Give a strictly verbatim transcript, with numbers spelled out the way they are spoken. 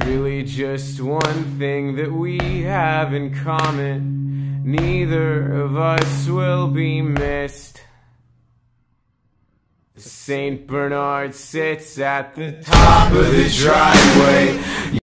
really just one thing that we have in common. Neither of us will be missed. Saint Bernard sits at the top of the driveway.